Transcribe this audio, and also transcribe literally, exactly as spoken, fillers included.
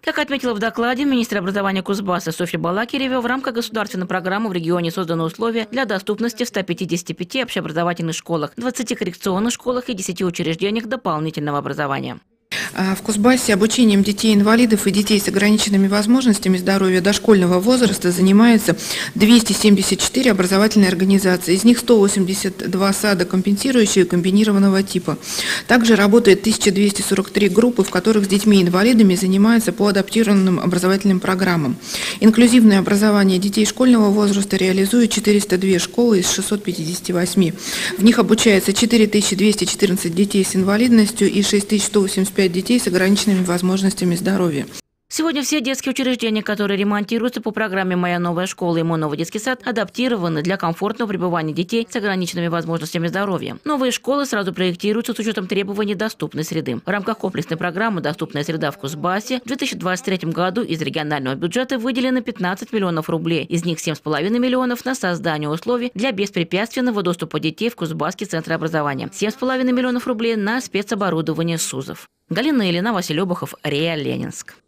Как отметила в докладе министр образования Кузбасса Софья Балакирева, в рамках государственной программы в регионе созданы условия для доступности в ста пятидесяти пяти общеобразовательных школах, двадцати коррекционных школах и десяти учреждениях дополнительного образования. В Кузбассе обучением детей-инвалидов и детей с ограниченными возможностями здоровья дошкольного возраста занимается двести семьдесят четыре образовательные организации. Из них сто восемьдесят два сада компенсирующие комбинированного типа. Также работает тысяча двести сорок три группы, в которых с детьми-инвалидами занимаются по адаптированным образовательным программам. Инклюзивное образование детей школьного возраста реализует четыреста две школы из шестисот пятидесяти восьми. В них обучается четыре тысячи двести четырнадцать детей с инвалидностью и шесть тысяч сто восемьдесят пять детей с ограниченными возможностями здоровья. Сегодня все детские учреждения, которые ремонтируются по программе «Моя новая школа» и «Мой новый детский сад», адаптированы для комфортного пребывания детей с ограниченными возможностями здоровья. Новые школы сразу проектируются с учетом требований доступной среды. В рамках комплексной программы «Доступная среда в Кузбассе» в две тысячи двадцать третьем году из регионального бюджета выделено пятнадцать миллионов рублей. Из них семь с половиной миллионов на создание условий для беспрепятственного доступа детей в Кузбасский центр образования. семь с половиной миллионов рублей на спецоборудование СУЗов. Галина Ильина, Василий Обухов, РИА Ленинск.